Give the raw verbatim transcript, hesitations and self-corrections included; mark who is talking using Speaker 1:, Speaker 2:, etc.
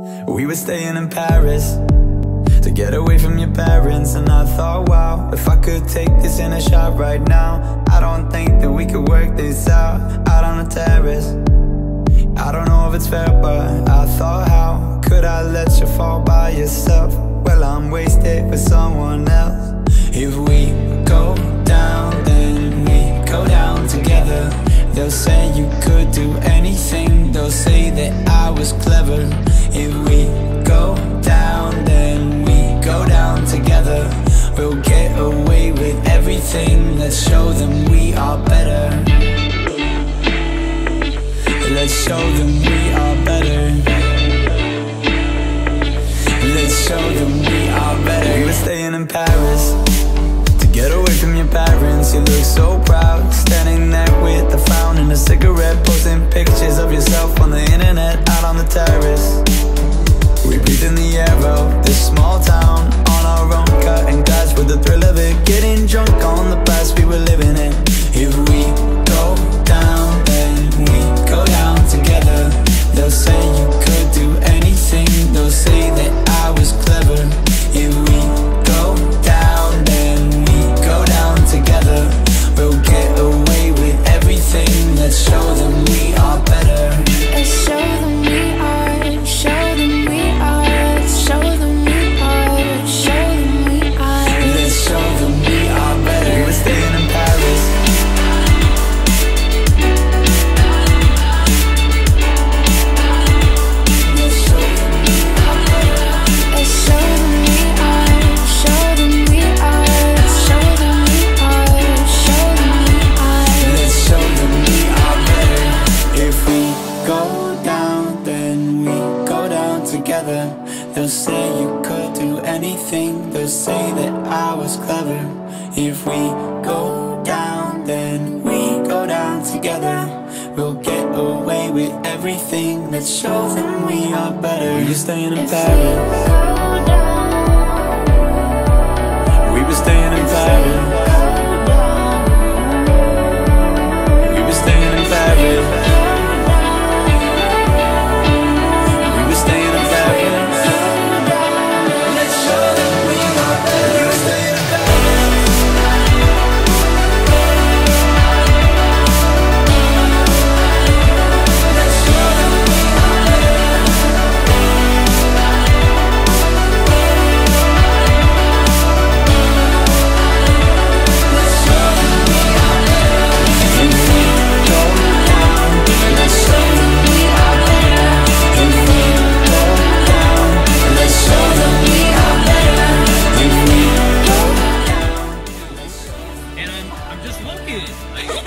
Speaker 1: We were staying in Paris to get away from your parents, and I thought, wow, if I could take this in a shot right now, I don't think that we could work this out, out on the terrace. I don't know if it's fair, but I thought, how could I let you fall by yourself? Well, I'm wasted with someone else. If we go down, then we go down together. They'll say you could do anything, they'll say that I was clever. If we go down, then we go down together. We'll get away with everything, let's show them we are better. Let's show them we are better. Let's show them we are better. We were staying in Paris to get away from your parents. You look so proud, standing there with a frown and a cigarette, posting pictures of yourself on the internet, out on the terrace. We breathe in the air of this small town, on our own, cutting glass with the thrill of it, getting drunk on the past we were living in. If we go down, then we go down together. They'll say you could do anything, they'll say that I was clever. If we go down, then we go down together. We'll get away with everything, let's show them we are better.
Speaker 2: Let's show them we are, show them we are, let's show them we are, show them we are.
Speaker 1: Let's show them we are better. We were staying in Paris.
Speaker 2: Let's show them we are better. Let's show them we are, show them we are, let's show them we are, show them we are.
Speaker 1: Let's show them we are better. If we go down, then we go down together. They'll say you could do anything, they'll say that I was clever. If we go down, then we go down together. We'll get away with everything, let's show them we are better. You're staying in
Speaker 2: If we
Speaker 1: Paris.
Speaker 2: go down,
Speaker 1: We were staying in Paris. We were staying in Paris. We were staying in Paris. Let's show them we are better. We were staying in Paris. Let's show them we are better. Let's show them we are better. If we go down, let's show them we are better. If we go down, let's show them we are better. If we go down,
Speaker 3: And I'm, I'm just looking. Like,